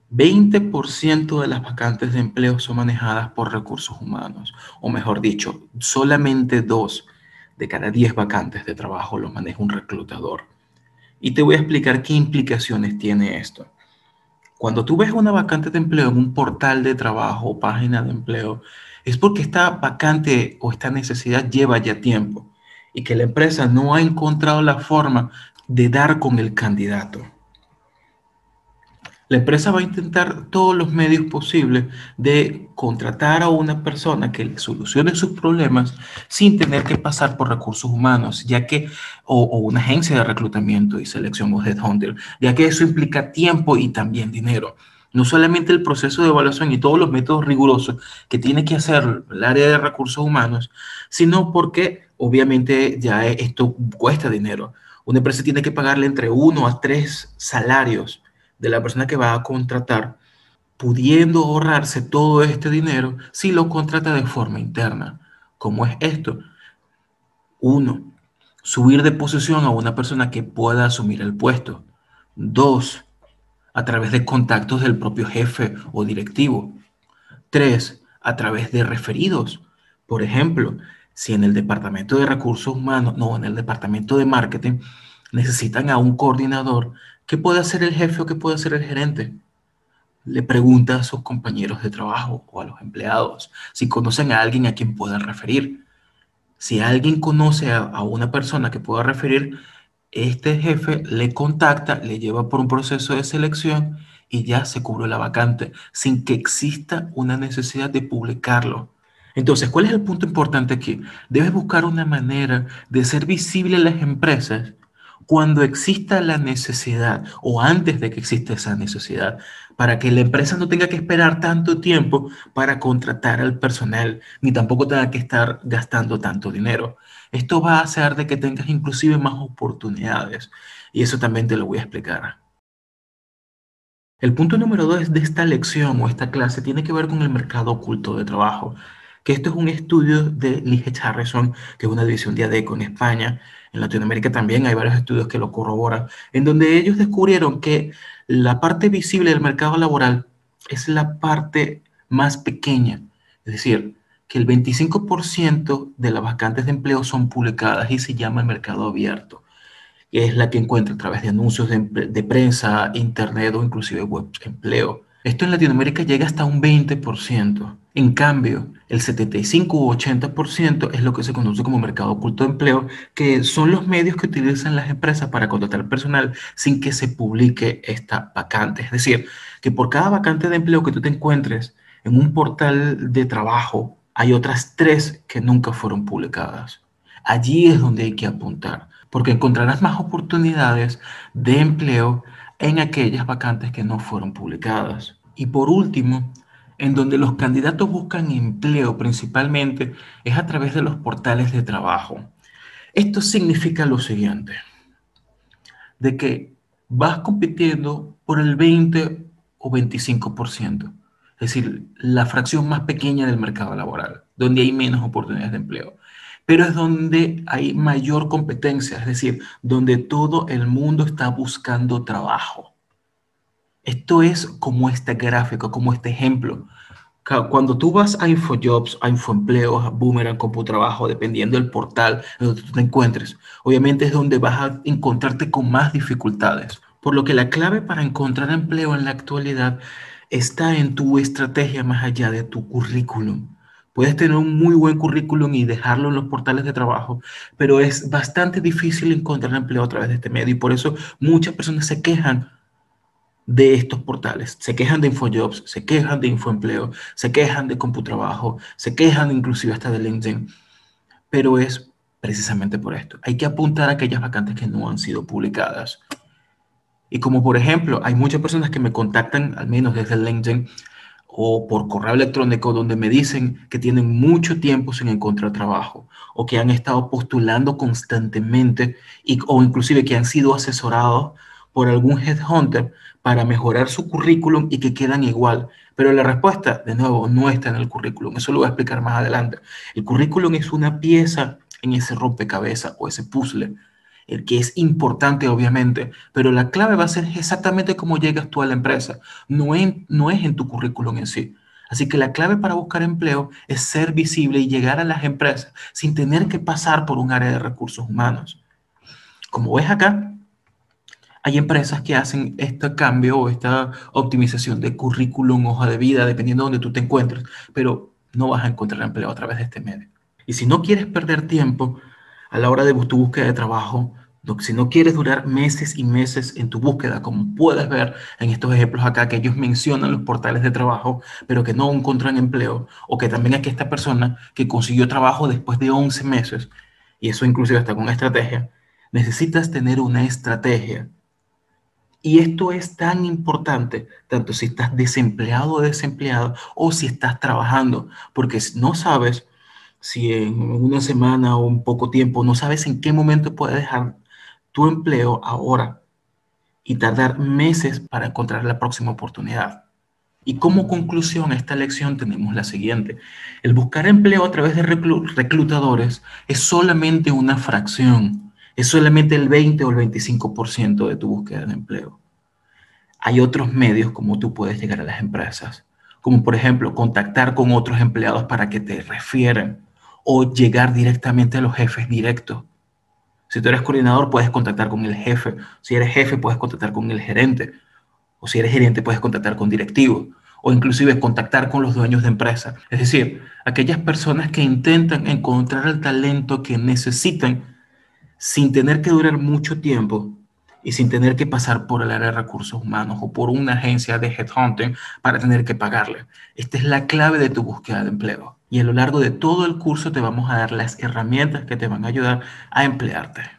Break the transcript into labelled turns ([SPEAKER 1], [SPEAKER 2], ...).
[SPEAKER 1] 20% de las vacantes de empleo son manejadas por recursos humanos, o mejor dicho, solamente 2 de cada 10 vacantes de trabajo lo maneja un reclutador. Y te voy a explicar qué implicaciones tiene esto. Cuando tú ves una vacante de empleo en un portal de trabajo o página de empleo, es porque esta vacante o esta necesidad lleva ya tiempo y que la empresa no ha encontrado la forma de dar con el candidato. La empresa va a intentar todos los medios posibles de contratar a una persona que le solucione sus problemas sin tener que pasar por recursos humanos, ya que, o una agencia de reclutamiento y selección o headhunter, ya que eso implica tiempo y también dinero. No solamente el proceso de evaluación y todos los métodos rigurosos que tiene que hacer el área de recursos humanos, sino porque obviamente ya esto cuesta dinero. Una empresa tiene que pagarle entre 1 a 3 salarios de la persona que va a contratar, pudiendo ahorrarse todo este dinero si lo contrata de forma interna. ¿Cómo es esto? Uno, subir de posición a una persona que pueda asumir el puesto. Dos, a través de contactos del propio jefe o directivo. Tres, a través de referidos. Por ejemplo, si en el departamento de recursos humanos, no, en el departamento de marketing, necesitan a un coordinador, ¿qué puede hacer el jefe o qué puede hacer el gerente? Le pregunta a sus compañeros de trabajo o a los empleados si conocen a alguien a quien puedan referir. Si alguien conoce a una persona que pueda referir, este jefe le contacta, le lleva por un proceso de selección y ya se cubrió la vacante sin que exista una necesidad de publicarlo. Entonces, ¿cuál es el punto importante aquí? Debes buscar una manera de ser visible en las empresas cuando exista la necesidad o antes de que exista esa necesidad, para que la empresa no tenga que esperar tanto tiempo para contratar al personal, ni tampoco tenga que estar gastando tanto dinero. Esto va a hacer de que tengas inclusive más oportunidades y eso también te lo voy a explicar. El punto número 2 de esta lección o esta clase tiene que ver con el mercado oculto de trabajo, que esto es un estudio de Lige Harrison, que es una división de ADECO en España. En Latinoamérica también hay varios estudios que lo corroboran, en donde ellos descubrieron que la parte visible del mercado laboral es la parte más pequeña, es decir, que el 25% de las vacantes de empleo son publicadas y se llama el mercado abierto, que es la que encuentra a través de anuncios de prensa, internet o inclusive web de empleo. Esto en Latinoamérica llega hasta un 20%. En cambio, el 75 u 80% es lo que se conoce como mercado oculto de empleo, que son los medios que utilizan las empresas para contratar personal sin que se publique esta vacante. Es decir, que por cada vacante de empleo que tú te encuentres en un portal de trabajo, hay otras 3 que nunca fueron publicadas. Allí es donde hay que apuntar, porque encontrarás más oportunidades de empleo en aquellas vacantes que no fueron publicadas. Y por último, en donde los candidatos buscan empleo principalmente es a través de los portales de trabajo. Esto significa lo siguiente, de que vas compitiendo por el 20 o 25%, es decir, la fracción más pequeña del mercado laboral, donde hay menos oportunidades de empleo, pero es donde hay mayor competencia, es decir, donde todo el mundo está buscando trabajo. Esto es como este gráfico, como este ejemplo. Cuando tú vas a InfoJobs, a InfoEmpleos, a Boomerang, CompuTrabajo, dependiendo del portal en donde tú te encuentres, obviamente es donde vas a encontrarte con más dificultades. Por lo que la clave para encontrar empleo en la actualidad está en tu estrategia más allá de tu currículum. Puedes tener un muy buen currículum y dejarlo en los portales de trabajo, pero es bastante difícil encontrar empleo a través de este medio y por eso muchas personas se quejan de estos portales. Se quejan de InfoJobs, se quejan de InfoEmpleo, se quejan de CompuTrabajo, se quejan inclusive hasta de LinkedIn, pero es precisamente por esto. Hay que apuntar a aquellas vacantes que no han sido publicadas. Y como por ejemplo, hay muchas personas que me contactan, al menos desde LinkedIn o por correo electrónico, donde me dicen que tienen mucho tiempo sin encontrar trabajo o que han estado postulando constantemente o inclusive que han sido asesorados por algún headhunter para mejorar su currículum y que quedan igual. Pero la respuesta, de nuevo, no está en el currículum. Eso lo voy a explicar más adelante. El currículum es una pieza en ese rompecabezas o ese puzzle el que es importante obviamente, pero la clave va a ser exactamente cómo llegas tú a la empresa, no es en tu currículum en sí. Así que la clave para buscar empleo es ser visible y llegar a las empresas sin tener que pasar por un área de recursos humanos. Como ves acá, hay empresas que hacen este cambio o esta optimización de currículum, hoja de vida, dependiendo de donde tú te encuentres, pero no vas a encontrar empleo a través de este medio. Y si no quieres perder tiempo a la hora de tu búsqueda de trabajo, si no quieres durar meses y meses en tu búsqueda, como puedes ver en estos ejemplos acá, que ellos mencionan los portales de trabajo, pero que no encuentran empleo, o que también aquí esta persona que consiguió trabajo después de 11 meses, y eso inclusive está con estrategia, necesitas tener una estrategia. Y esto es tan importante, tanto si estás desempleado o desempleado, o si estás trabajando, porque si no sabes si en una semana o un poco tiempo, no sabes en qué momento puedes dejar tu empleo ahora y tardar meses para encontrar la próxima oportunidad. Y como conclusión a esta lección tenemos la siguiente. El buscar empleo a través de reclutadores es solamente una fracción, es solamente el 20 o el 25% de tu búsqueda de empleo. Hay otros medios como tú puedes llegar a las empresas, como por ejemplo contactar con otros empleados para que te refieran o llegar directamente a los jefes directos. Si tú eres coordinador, puedes contactar con el jefe. Si eres jefe, puedes contactar con el gerente. O si eres gerente, puedes contactar con directivos. O inclusive contactar con los dueños de empresa. Es decir, aquellas personas que intentan encontrar el talento que necesitan sin tener que durar mucho tiempo y sin tener que pasar por el área de recursos humanos o por una agencia de headhunting para tener que pagarle. Esta es la clave de tu búsqueda de empleo. Y a lo largo de todo el curso te vamos a dar las herramientas que te van a ayudar a emplearte.